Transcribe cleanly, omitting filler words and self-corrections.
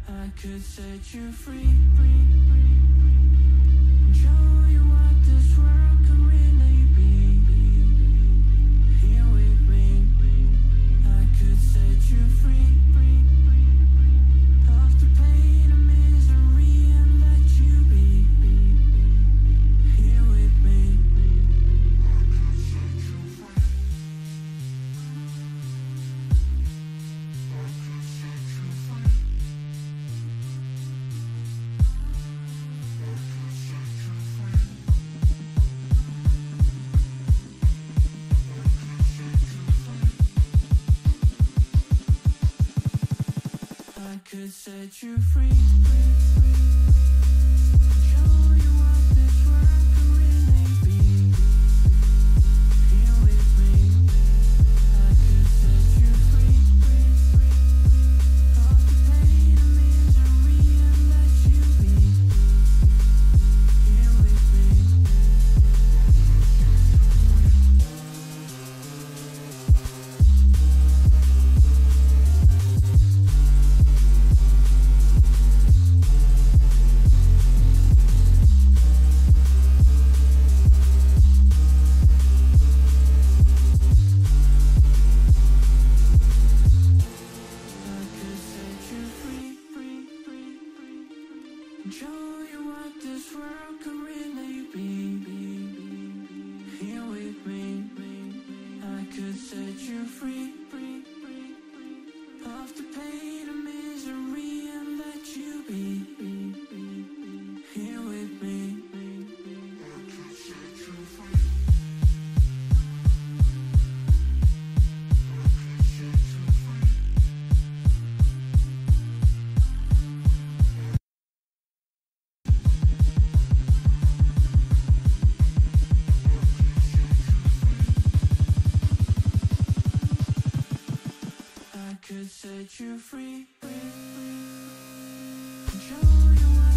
I could set you free. Show you what this world can really be. Here with me, I could set you free. Of the pain and misery and let you be. Here with me, I could set you free. I could set you free. I could set you free. Show you what this world can really be. Here with me, I could set you free. Of the pain and misery and let you be. Here with me, show you what this world can really be. Here with me, I could set you free. Of the pain and misery and let you be. Here with me, I could set you free. I could set you free. Show you what